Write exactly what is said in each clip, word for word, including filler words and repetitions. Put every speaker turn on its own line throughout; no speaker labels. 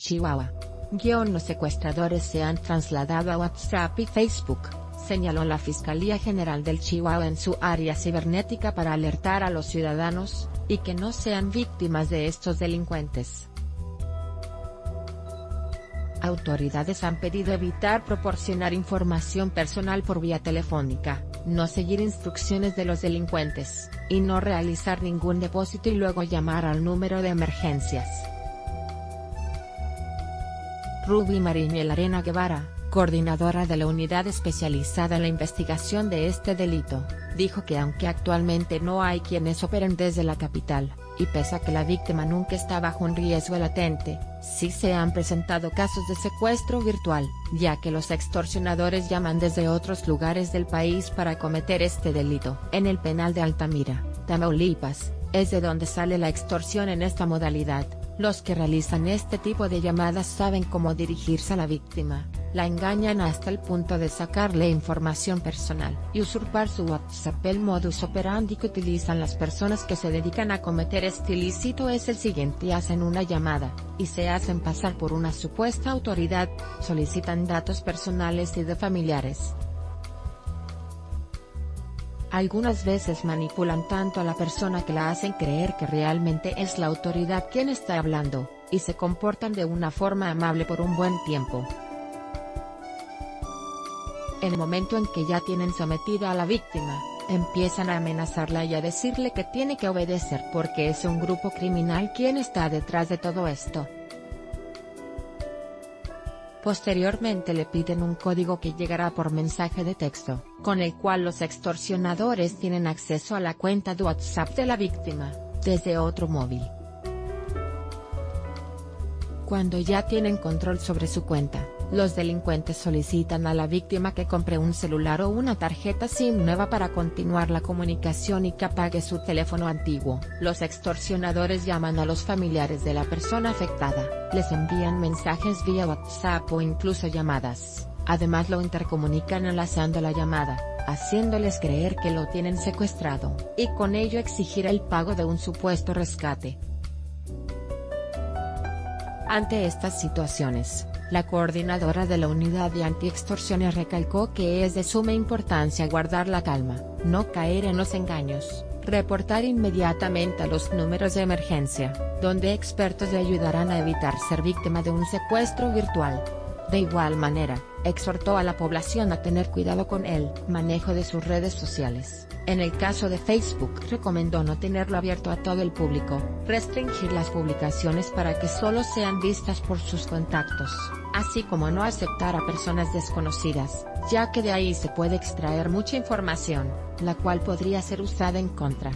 Chihuahua. Guión los secuestradores se han trasladado a WhatsApp y Facebook, señaló la Fiscalía General del Chihuahua en su área cibernética para alertar a los ciudadanos, y que no sean víctimas de estos delincuentes. Autoridades han pedido evitar proporcionar información personal por vía telefónica, no seguir instrucciones de los delincuentes, y no realizar ningún depósito y luego llamar al número de emergencias. Ruby Mariñel Arena Guevara, coordinadora de la unidad especializada en la investigación de este delito, dijo que aunque actualmente no hay quienes operen desde la capital, y pese a que la víctima nunca está bajo un riesgo latente, sí se han presentado casos de secuestro virtual, ya que los extorsionadores llaman desde otros lugares del país para cometer este delito. En el penal de Altamira, Tamaulipas, es de donde sale la extorsión en esta modalidad. Los que realizan este tipo de llamadas saben cómo dirigirse a la víctima, la engañan hasta el punto de sacarle información personal y usurpar su WhatsApp. El modus operandi que utilizan las personas que se dedican a cometer este ilícito es el siguiente: hacen una llamada, y se hacen pasar por una supuesta autoridad, solicitan datos personales y de familiares. Algunas veces manipulan tanto a la persona que la hacen creer que realmente es la autoridad quien está hablando, y se comportan de una forma amable por un buen tiempo. En el momento en que ya tienen sometida a la víctima, empiezan a amenazarla y a decirle que tiene que obedecer porque es un grupo criminal quien está detrás de todo esto. Posteriormente le piden un código que llegará por mensaje de texto, con el cual los extorsionadores tienen acceso a la cuenta de WhatsApp de la víctima, desde otro móvil. Cuando ya tienen control sobre su cuenta, los delincuentes solicitan a la víctima que compre un celular o una tarjeta SIM nueva para continuar la comunicación y que apague su teléfono antiguo. Los extorsionadores llaman a los familiares de la persona afectada, les envían mensajes vía WhatsApp o incluso llamadas. Además lo intercomunican enlazando la llamada, haciéndoles creer que lo tienen secuestrado, y con ello exigir el pago de un supuesto rescate. Ante estas situaciones, la coordinadora de la unidad de antiextorsiones recalcó que es de suma importancia guardar la calma, no caer en los engaños, reportar inmediatamente a los números de emergencia, donde expertos le ayudarán a evitar ser víctima de un secuestro virtual. De igual manera, exhortó a la población a tener cuidado con el manejo de sus redes sociales. En el caso de Facebook, recomendó no tenerlo abierto a todo el público, restringir las publicaciones para que solo sean vistas por sus contactos, así como no aceptar a personas desconocidas, ya que de ahí se puede extraer mucha información, la cual podría ser usada en contra.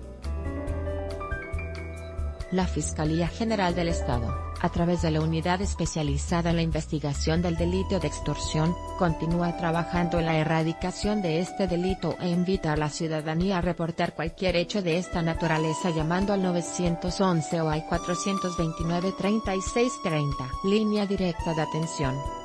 La Fiscalía General del Estado, a través de la unidad especializada en la investigación del delito de extorsión, continúa trabajando en la erradicación de este delito e invita a la ciudadanía a reportar cualquier hecho de esta naturaleza llamando al nueve once o al cuatro dos nueve, tres seis tres cero, línea directa de atención.